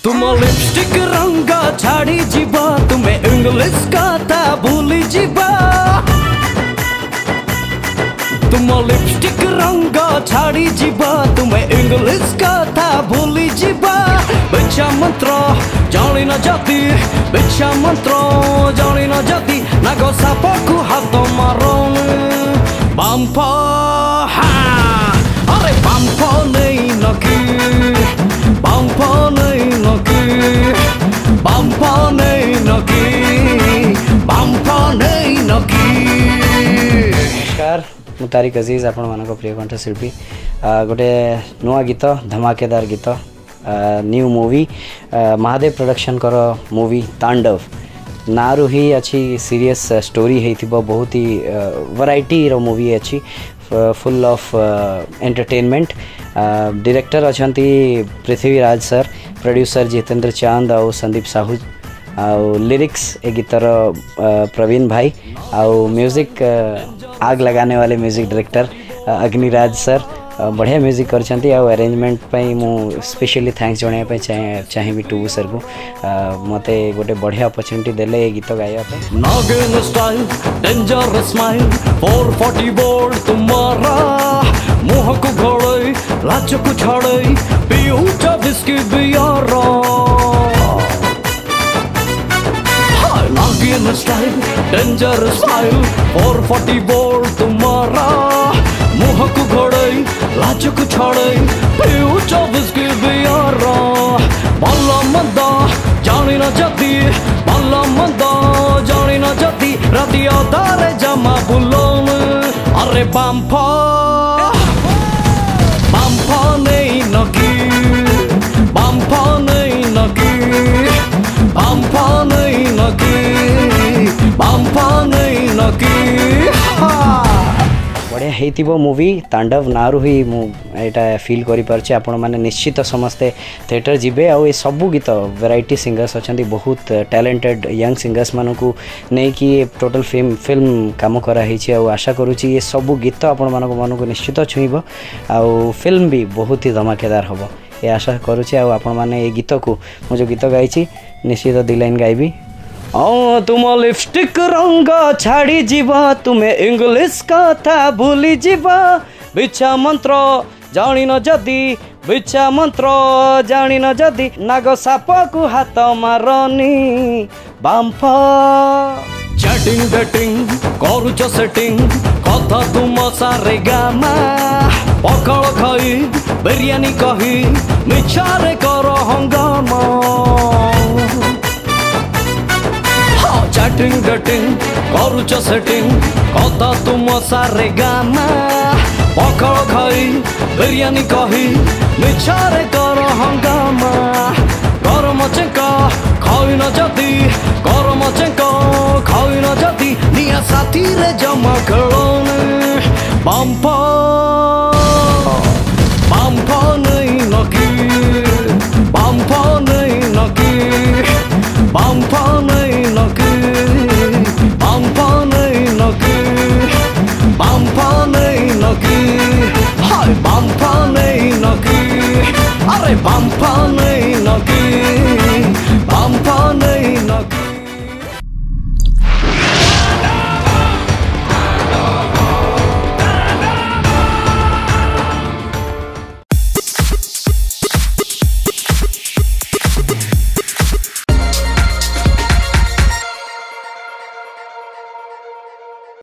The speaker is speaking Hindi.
तुम लिपस्टिक रंग छाड़ी जीवा तुम्हें इंग्लिश कथा भूली जीवा तुम लिपस्टिक रंग छाड़ी जीवा तुम्हें इंग्लिश कथा भूली जीवा बिच्छा मंत्र जानी न जाती बिच्छा मंत्र जानी न जाती नाग साप को हाथ मारो बाम्प अरे बाम्प नहीं नकी बाम्प नहीं नकी बाम्प नहीं नकी बाम्प नहीं नकी। नमस्कार मु तारिक अजीज आपण मानक प्रिय कंठशिल्पी गोटे नुआ गीत धमाकेदार गीत न्यू मूवी महादेव प्रोडक्शन कर मूवी तांडव नारू ही अच्छी सीरियस स्टोरी है बहुत ही वैरायटी रो मूवी अच्छी फुल ऑफ एंटरटेनमेंट डायरेक्टर अच्छा पृथ्वीराज सर प्रोड्यूसर जितेंद्र चांद और संदीप साहू लिरिक्स ए गीतर प्रवीण भाई आउ म्यूजिक आग लगाने वाले म्यूजिक डायरेक्टर अग्निराज सर बढ़िया म्यूजिक करछंती आ अरेंजमेंट पई मु स्पेशली थैंक्स जणाया पे चाहिबी टू सर को मते गोटे बढ़िया अपॉर्चुनिटी देले ए गीत गाया पे नागिन स्टाइल डेंजर स्माइल 440 वोल्ट तुम्हारा मुंह को घोड़े लाज को छाड़े पीऊ चा विस्की बियारा नागिन स्टाइल डेंजर स्माइल 440 वोल्ट तुम्हारा मुंह को घोड़े लाज को छाड़े पीऊ चा विस्की बियारा भला मंदा जानी न जाती भला मंदा जानी न जाती राती अधारे जमा बुलोन अरे बाम्फा बाम्फा नहीं नकी बाम्फा नहीं नकी बाम्फा नहीं नकी बाम्फा नहीं नकी बढ़िया हेतिबो मूवी तांडव नारू ही एटा फील करि परछे आपण माने निश्चित समस्ते थिएटर जिबे आ ए सबु गीत वैरायटी सिंगर्स अछंती बहुत टैलेंटेड यंग सिंगर्स मानु को नै कि टोटल फिल्म काम करा हिची आ आशा करूची ये सबु गीत आपण मानु को निश्चित छुइबो आ फिल्म भी बहुत ही धमाकेदार हबो ए आशा करूची आ आपण माने ए गीत को मु जो गीत गाइची निश्चित दी लाइन गाइबी तुम लिपस्टिक रंग छाड़ी जीवा तुम्हें इंग्लिश कथा भूली जीवा बिच्छा मंत्र जानी न जदी बिच्छा मंत्र जानी न जदी नाग साप को हाथ मारनी बाम्फ चैटिंग डेटिंग करूच सेटिंग कथा तुम सारे गामा पखाल खाई बिरयानी कही मिछारे कर हंगामा चैटिंग डेटिंग करूच सेटिंग कथा तुम सारे गाना पखाल खाई बिरयानी कही मिछारे कर हंगामा गरम चेका खाई न जदी गरम चेका खाई न जदी निया साथी रे जमा खेलोन बाम्फा बाम्फा नहीं नकी बाम्फा नहीं नकी बाम्फा नहीं नकी बाम्फा नहीं नकी बाम्फा नहीं नकी हाय बाम्फा नहीं नकी अरे बाम्फा नहीं नकी।